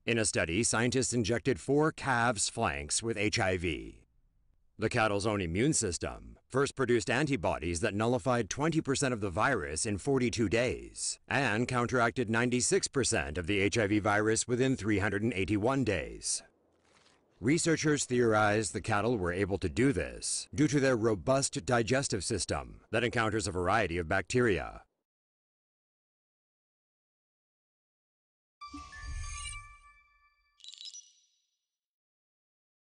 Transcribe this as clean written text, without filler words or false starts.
In a study, scientists injected 4 calves' flanks with HIV. The cattle's own immune system first produced antibodies that nullified 20% of the virus in 42 days and counteracted 96% of the HIV virus within 381 days. Researchers theorized the cattle were able to do this due to their robust digestive system that encounters a variety of bacteria.